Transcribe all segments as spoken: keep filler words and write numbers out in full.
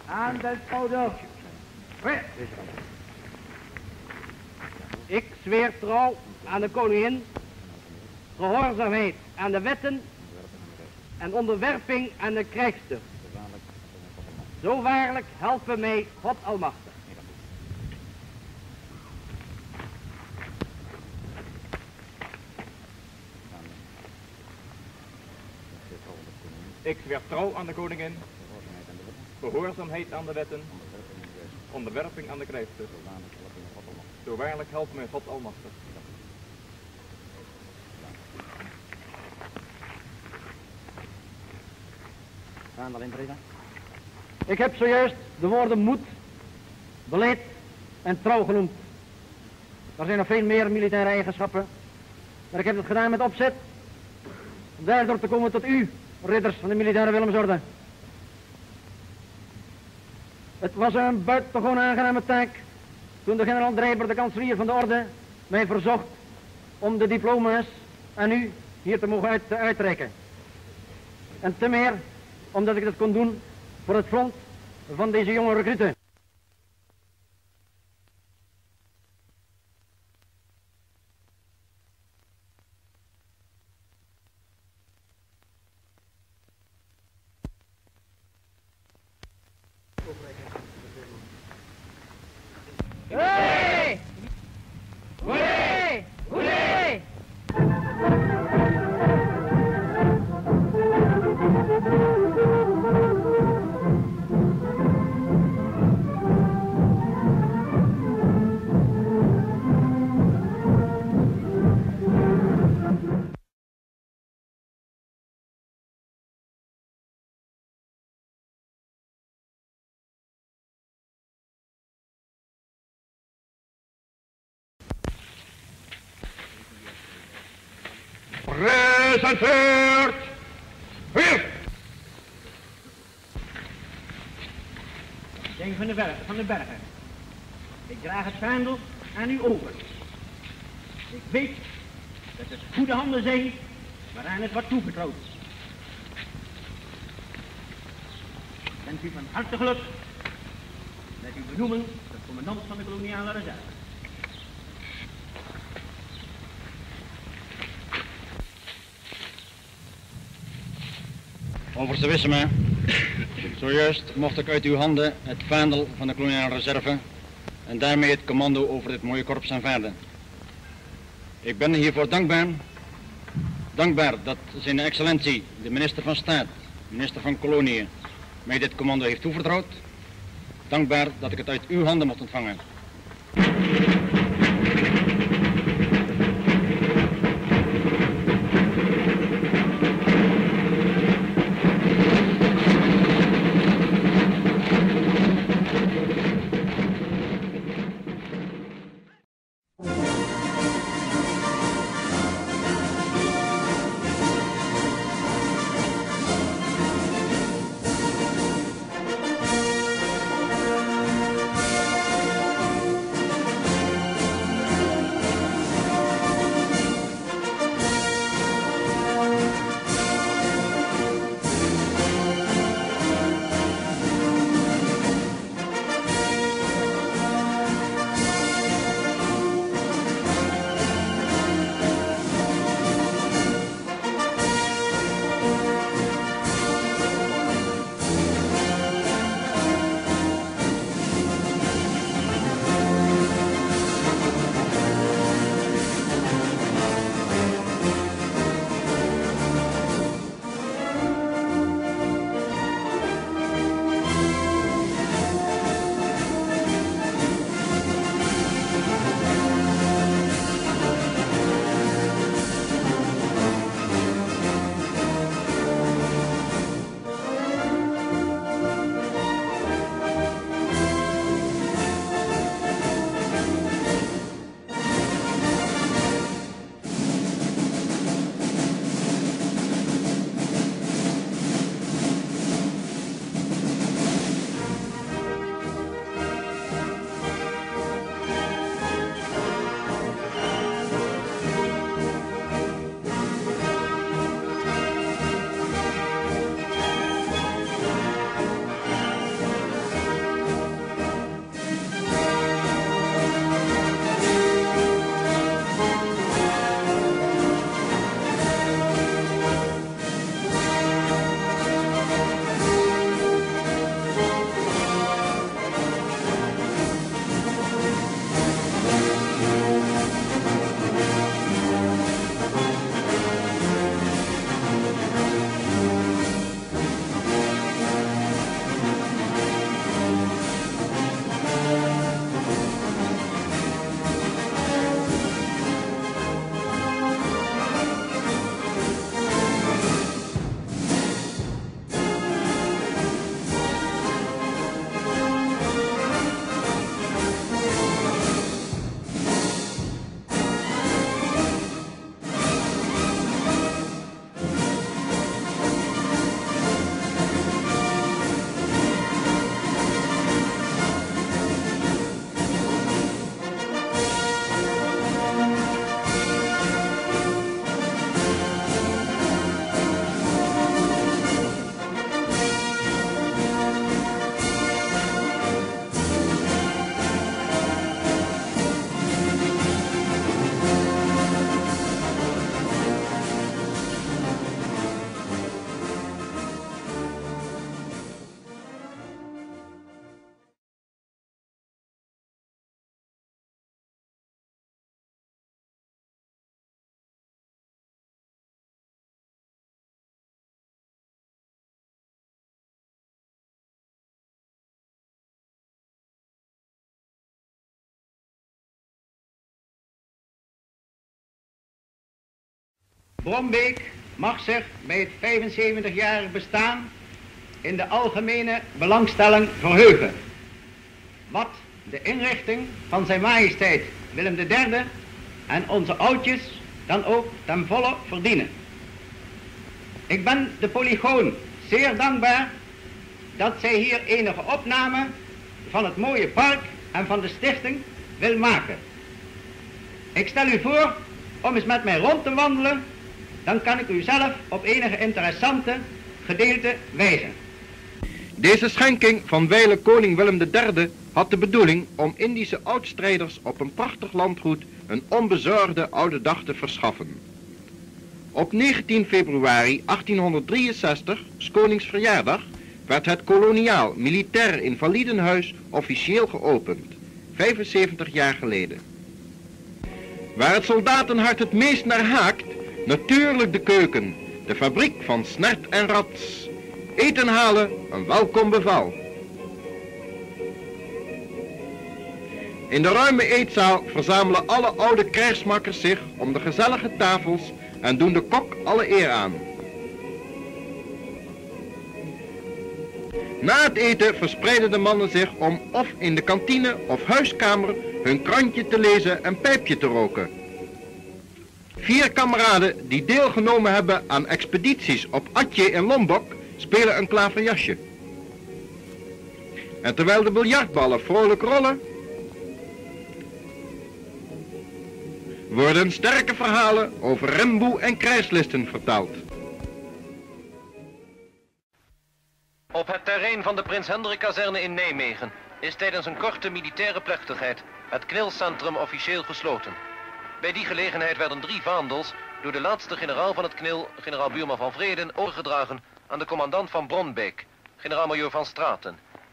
Aan de schouder. Ik zweer trouw aan de koningin, gehoorzaamheid aan de wetten en onderwerping aan de krijgstucht. Zo waarlijk helpen mij God Almachtig. Ik zweer trouw aan de koningin, gehoorzaamheid aan de wetten, onderwerping aan de krijgstucht. Zo waarlijk helpt mij God Almachtig. Vaandel intreden. Ik heb zojuist de woorden moed, beleid en trouw genoemd. Er zijn nog veel meer militaire eigenschappen, maar ik heb het gedaan met opzet om daardoor te komen tot u, ridders van de militaire Willemsorde. Het was een buitengewoon aangename taak toen de generaal Drijber, de kanselier van de orde, mij verzocht om de diploma's aan u hier te mogen uit, uitreiken. En te meer omdat ik dat kon doen voor het front van deze jonge recruten. Hey! Hoeré! Hoeré! Presenteert! Hier! Ding van de bergen, van de bergen. Ik draag het vaandel aan u over. Ik weet dat het goede handen zijn waaraan het wordt toevertrouwd. Ik wens u van harte geluk met uw benoeming tot commandant van de koloniale reserve. Overstewissime, zojuist mocht ik uit uw handen het vaandel van de koloniale reserve en daarmee het commando over dit mooie korps aanvaarden. Ik ben hiervoor dankbaar, dankbaar dat zijn excellentie, de minister van Staat, minister van Koloniën, mij dit commando heeft toevertrouwd. Dankbaar dat ik het uit uw handen mocht ontvangen. Bronbeek mag zich bij het vijfenzeventigjarig bestaan in de algemene belangstelling verheugen. Wat de inrichting van zijn majesteit Willem de derde en onze oudjes dan ook ten volle verdienen. Ik ben de Polygoon zeer dankbaar dat zij hier enige opname van het mooie park en van de stichting wil maken. Ik stel u voor om eens met mij rond te wandelen, dan kan ik u zelf op enige interessante gedeelten wijzen. Deze schenking van wijle koning Willem de derde had de bedoeling om Indische oudstrijders op een prachtig landgoed een onbezorgde oude dag te verschaffen. Op negentien februari achttienhonderddrieënzestig, 's konings verjaardag, werd het koloniaal militair invalidenhuis officieel geopend, vijfenzeventig jaar geleden. Waar het soldatenhart het meest naar haakt, natuurlijk de keuken, de fabriek van snert en rats. Eten halen, een welkom beval. In de ruime eetzaal verzamelen alle oude krijgsmakkers zich om de gezellige tafels en doen de kok alle eer aan. Na het eten verspreiden de mannen zich om of in de kantine of huiskamer hun krantje te lezen en pijpje te roken. Vier kameraden die deelgenomen hebben aan expedities op Atje en Lombok spelen een klaverjasje. En terwijl de biljartballen vrolijk rollen, worden sterke verhalen over remboe en krijgslisten verteld. Op het terrein van de Prins Hendrik-kazerne in Nijmegen is tijdens een korte militaire plechtigheid het knilcentrum officieel gesloten. Bij die gelegenheid werden drie vaandels door de laatste generaal van het knil, generaal Buurman van Vreden, overgedragen aan de commandant van Bronbeek, generaal-majoor van Straten.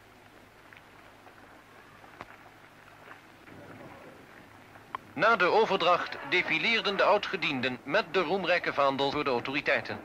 Na de overdracht defileerden de oudgedienden met de roemrijke vaandels door de autoriteiten.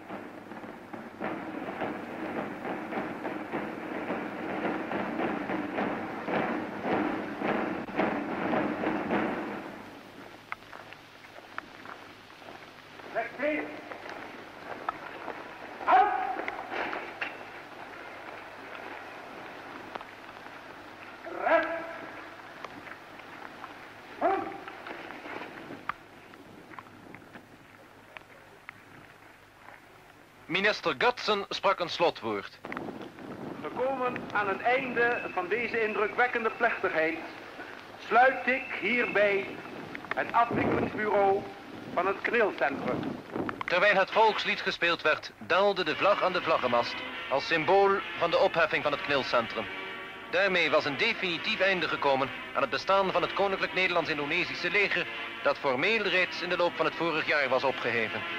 Minister Gutsen sprak een slotwoord. Gekomen aan het einde van deze indrukwekkende plechtigheid sluit ik hierbij het afwikkelingsbureau van het knilcentrum. Terwijl het volkslied gespeeld werd, daalde de vlag aan de vlaggenmast als symbool van de opheffing van het knilcentrum. Daarmee was een definitief einde gekomen aan het bestaan van het Koninklijk Nederlands-Indonesische leger, dat formeel reeds in de loop van het vorig jaar was opgeheven.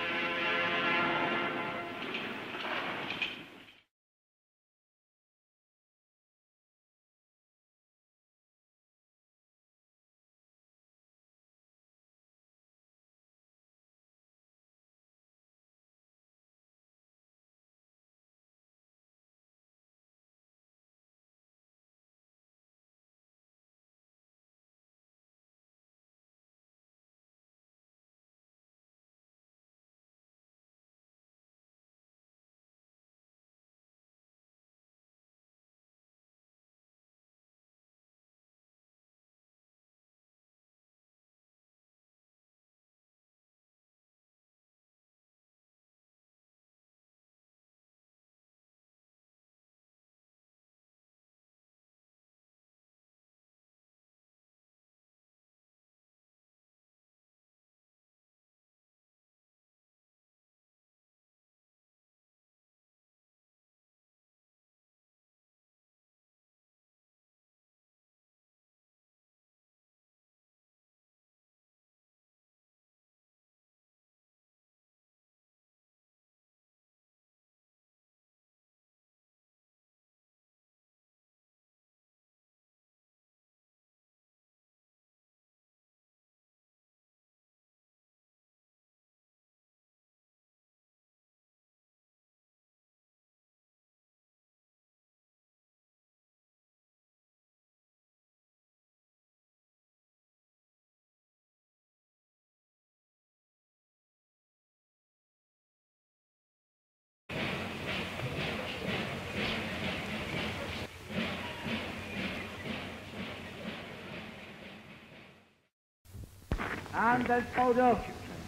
Aan de schouder.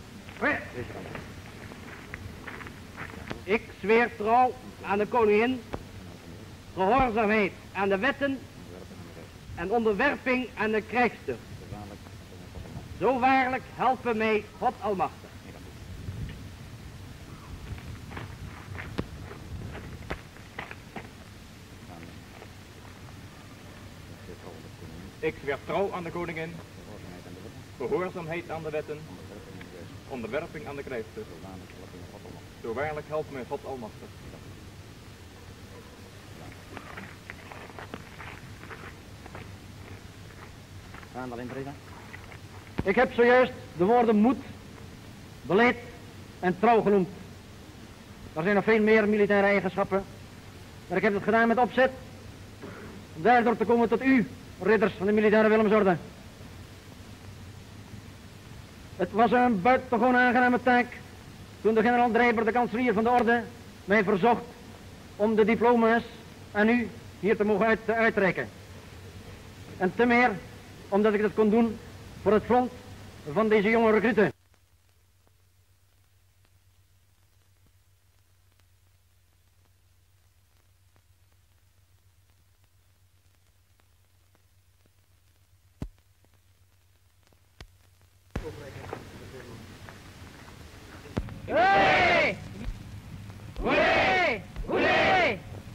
Ik zweer trouw aan de koningin, gehoorzaamheid aan de wetten en onderwerping aan de krijgstucht. Zo waarlijk helpen mij God Almachtig. Ik zweer trouw aan de koningin, gehoorzaamheid aan de wetten, onderwerping aan de krijgstucht. Zo waarlijk helpt mij God Almachtig. Vaandel intreden. Ik heb zojuist de woorden moed, beleid en trouw genoemd. Er zijn nog veel meer militaire eigenschappen, maar ik heb het gedaan met opzet om daardoor te komen tot u, ridders van de militaire Willemsorde. Het was een buitengewoon aangename taak toen de generaal Drijber, de kanselier van de orde, mij verzocht om de diploma's aan u hier te mogen uit, uitreiken. En te meer omdat ik dat kon doen voor het front van deze jonge recruten. Hey! Hoeré! Hoeré!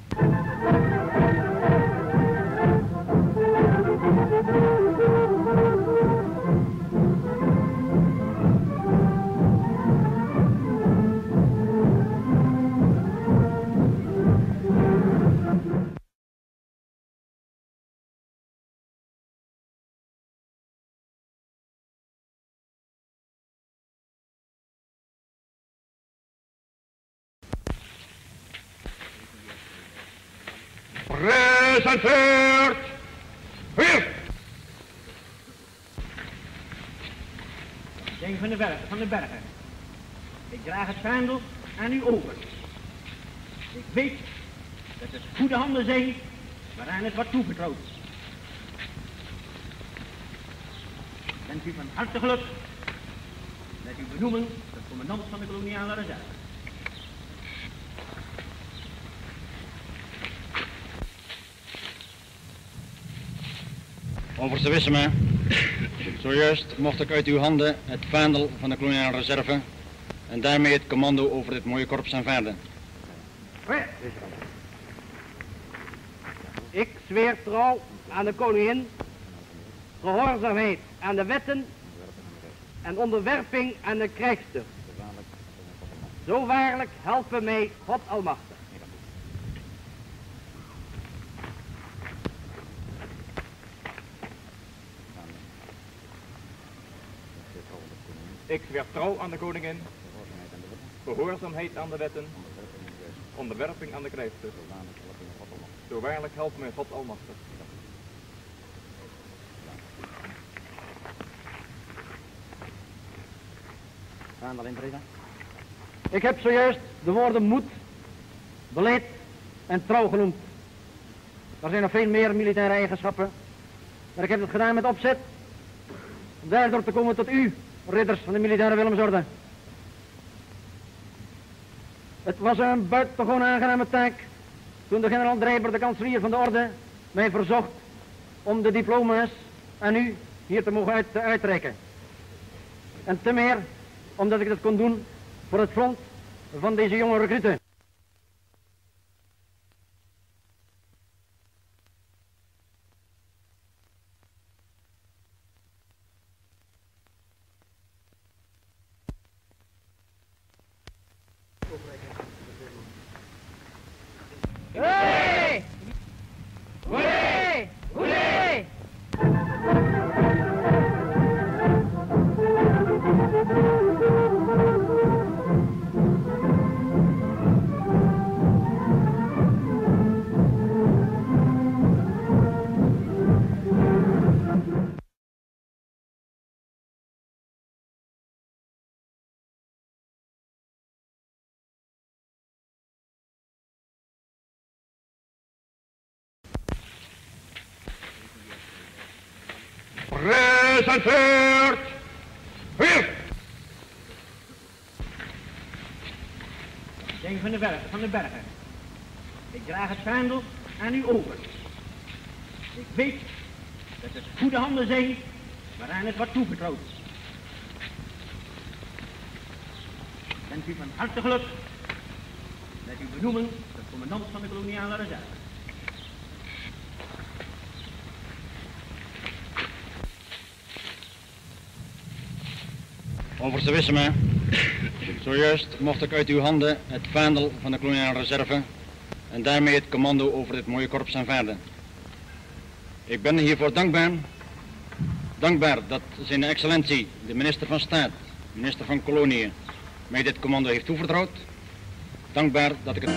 Presenteert! Hier! Ding van de bergen, van de bergen. Ik draag het vaandel aan u over. Ik weet dat het goede handen zijn waaraan het wordt toevertrouwd. Wens u van harte geluk met uw benoeming tot commandant van de koloniale reserve. Overste Wisseme, zojuist mocht ik uit uw handen het vaandel van de koloniale reserve en daarmee het commando over dit mooie korps aanvaarden. Ik zweer trouw aan de koningin, gehoorzaamheid aan de wetten en onderwerping aan de krijgstucht. Zo waarlijk helpen mij God Almachtig. Ik zweer trouw aan de koningin, gehoorzaamheid aan de wetten, onderwerping aan de krijgstucht. Zo waarlijk helpt mij God Almachtig. Vaandel intreden. Ik heb zojuist de woorden moed, beleid en trouw genoemd. Er zijn nog veel meer militaire eigenschappen, maar ik heb het gedaan met opzet om daardoor te komen tot u, ridders van de militaire Willemsorde. Het was een buitengewoon aangename taak toen de generaal Drijber, de kanselier van de orde, mij verzocht om de diploma's aan u hier te mogen uit, uitreiken. En te meer omdat ik dat kon doen voor het front van deze jonge recruten. Hey! Hoeré! Hoeré! Presenteert! ben van de, bergen, van de bergen. Ik draag het vaandel aan u over. Ik weet dat het goede handen zijn waaraan het wordt toevertrouwd. Ik wens u van harte geluk met uw benoeming tot commandant van de koloniale reserve. Overste Wisseme, zojuist mocht ik uit uw handen het vaandel van de koloniale reserve en daarmee het commando over dit mooie korps aanvaarden. Ik ben hiervoor dankbaar, dankbaar dat zijn excellentie, de minister van Staat, minister van Koloniën, mij dit commando heeft toevertrouwd. Dankbaar dat ik het...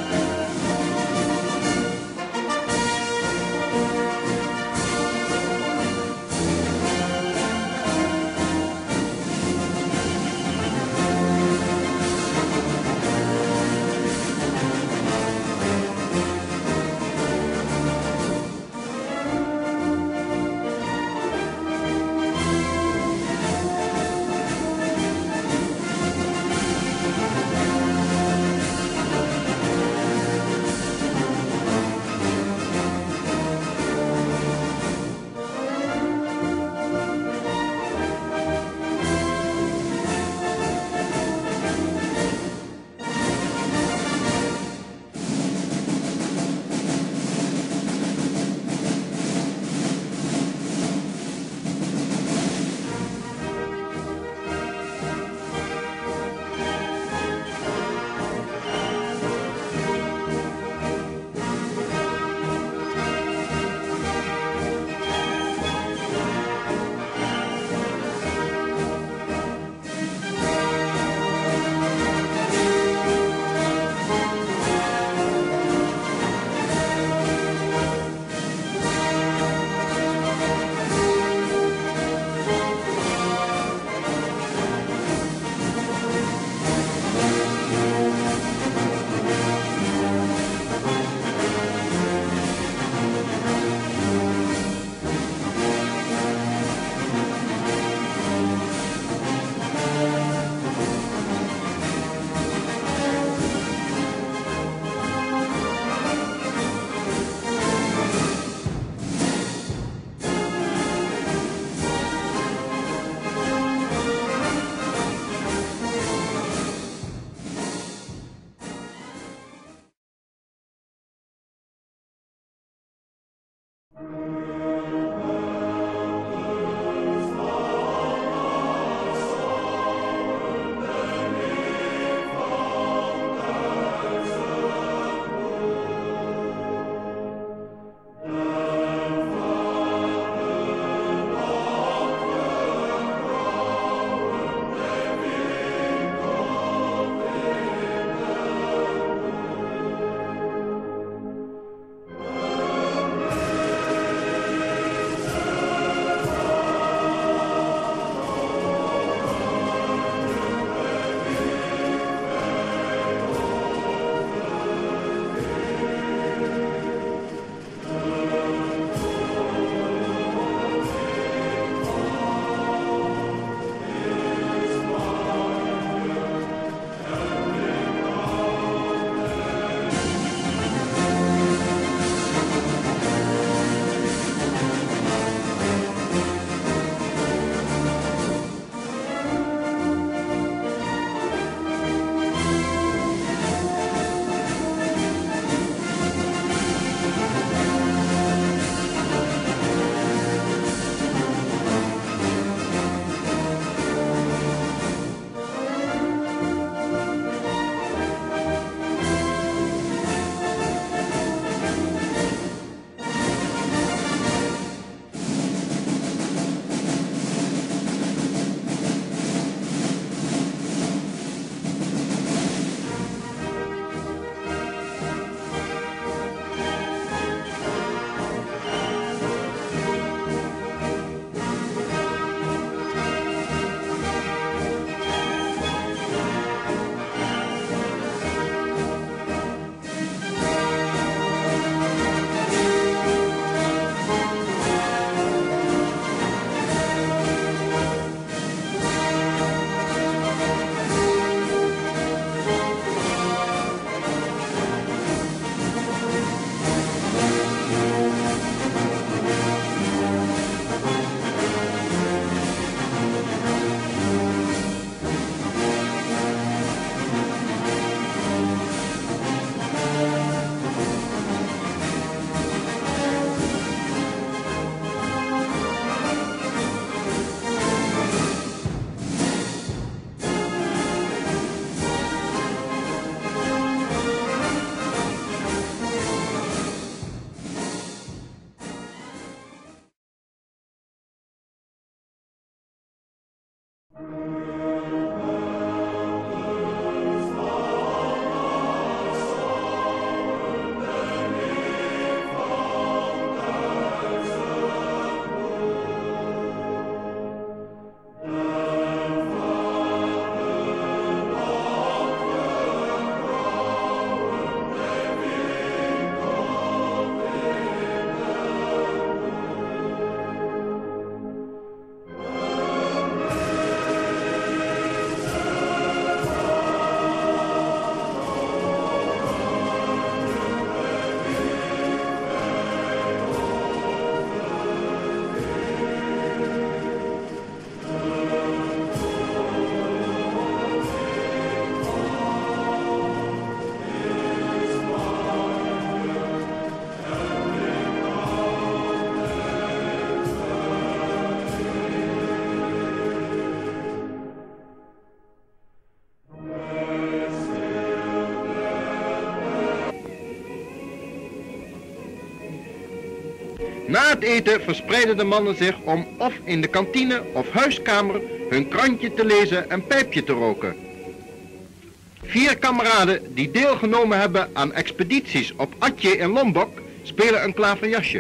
Na het eten verspreiden de mannen zich om of in de kantine of huiskamer hun krantje te lezen en pijpje te roken. Vier kameraden die deelgenomen hebben aan expedities op Atje en Lombok spelen een klaverjasje.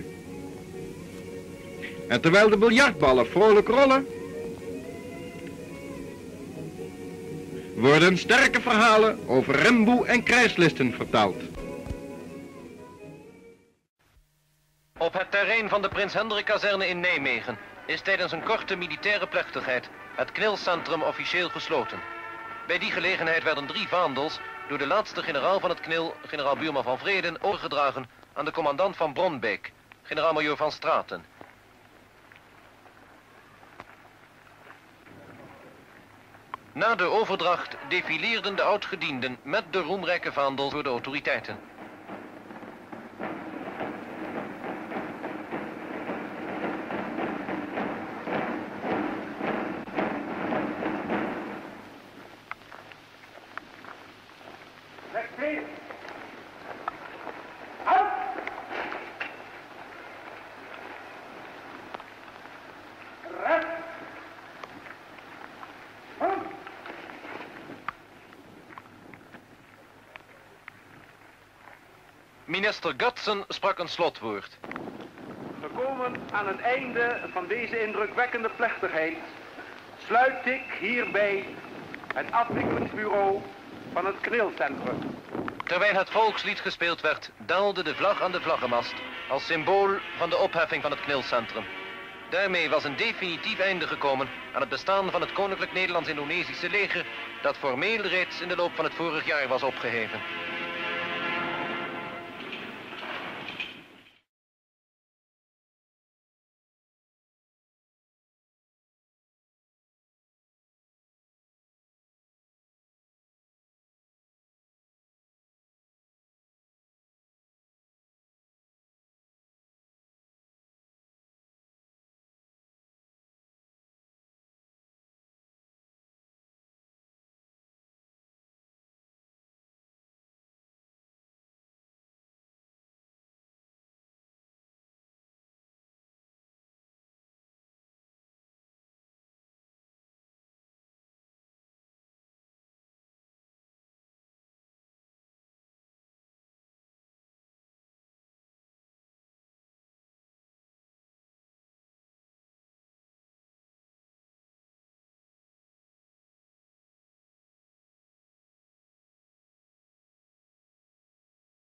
En terwijl de biljartballen vrolijk rollen, worden sterke verhalen over remboe en krijgslisten verteld. Op het terrein van de Prins Hendrik-kazerne in Nijmegen is tijdens een korte militaire plechtigheid het knilcentrum officieel gesloten. Bij die gelegenheid werden drie vaandels door de laatste generaal van het knil, generaal Buurman van Vreden, overgedragen aan de commandant van Bronbeek, generaal-majoor van Straten. Na de overdracht defileerden de oudgedienden met de roemrijke vaandel door de autoriteiten. Minister Gutsen sprak een slotwoord. Gekomen aan het einde van deze indrukwekkende plechtigheid sluit ik hierbij het afwikkelingsbureau van het knilcentrum. Terwijl het volkslied gespeeld werd, daalde de vlag aan de vlaggenmast als symbool van de opheffing van het knilcentrum. Daarmee was een definitief einde gekomen aan het bestaan van het Koninklijk Nederlands-Indonesische leger, dat formeel reeds in de loop van het vorig jaar was opgeheven.